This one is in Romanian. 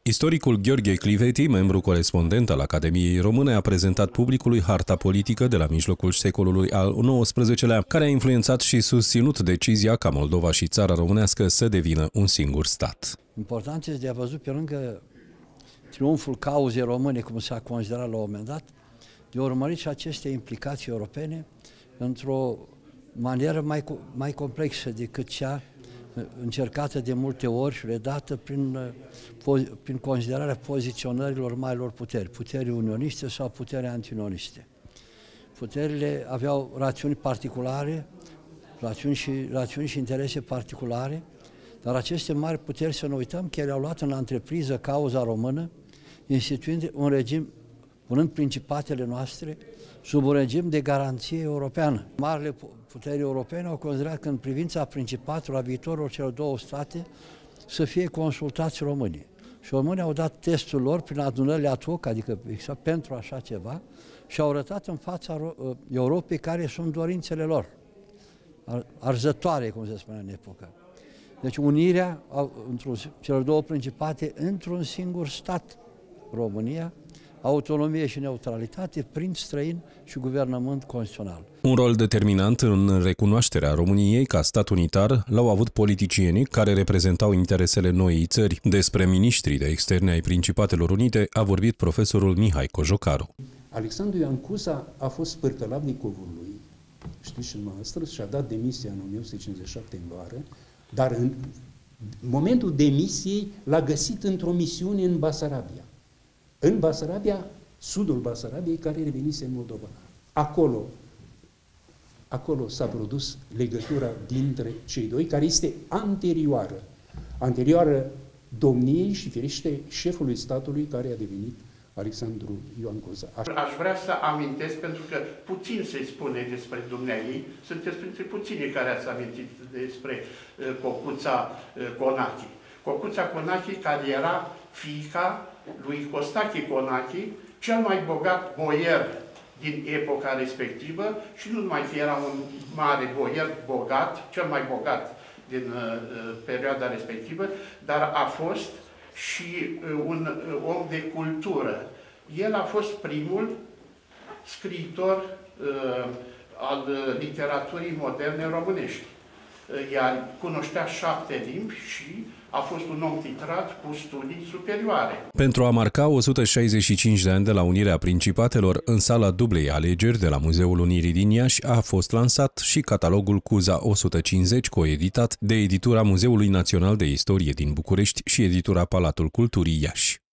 Istoricul Gheorghe Cliveti, membru corespondent al Academiei Române, a prezentat publicului harta politică de la mijlocul secolului al XIX-lea, care a influențat și susținut decizia ca Moldova și țara românească să devină un singur stat. Important este de a văzut pe lângă triumful cauzei române, cum s-a considerat la un moment dat, de urmărit și aceste implicații europene într-o manieră mai complexă decât cea încercată de multe ori și redată prin considerarea poziționărilor marilor puteri, puteri unioniste sau puteri antiunioniste. Puterile aveau rațiuni particulare, rațiuni și interese particulare, dar aceste mari puteri, să nu uităm, că ele au luat în întrepriză cauza română, instituind un regim, punând principatele noastre sub un regim de garanție europeană. Marile puteri europene au considerat că în privința principatelor a viitorului celor două state să fie consultați românii. Și românii au dat testul lor prin adunările ad hoc, adică exact pentru așa ceva, și au arătat în fața Europei care sunt dorințele lor, arzătoare, cum se spunea în epocă. Deci unirea celor două principate într-un singur stat, România, autonomie și neutralitate, prinț străin și guvernământ constituțional. Un rol determinant în recunoașterea României ca stat unitar l-au avut politicienii care reprezentau interesele noii țări. Despre miniștrii de externe ai Principatelor Unite a vorbit profesorul Mihai Cojocaru. Alexandru Ioan Cuza a fost spărcălavnicovul lui, știți și dumneavoastră, și a dat demisia în 1957 în vară, dar în momentul demisiei l-a găsit într-o misiune în Basarabia. În Basarabia, sudul Basarabiei, care revenise în Moldova. Acolo s-a produs legătura dintre cei doi, care este anterioară domniei și, firește, șefului statului care a devenit Alexandru Ioan Cuza. Aș vrea să amintesc, pentru că puțin se spune despre dumnealui, sunteți printre puținii care ați amintit despre Cocuța Conachi. Cocuța Conachi, care era fiica lui Costache Conachi, cel mai bogat boier din epoca respectivă, și nu numai că era un mare boier bogat, cel mai bogat din perioada respectivă, dar a fost și un om de cultură. El a fost primul scriitor al literaturii moderne românești. Iar cunoștea 7 limbi și a fost un om titrat cu studii superioare. Pentru a marca 165 de ani de la unirea Principatelor, în sala dublei alegeri de la Muzeul Unirii din Iași a fost lansat și catalogul Cuza 150, coeditat de editura Muzeului Național de Istorie din București și editura Palatul Culturii Iași.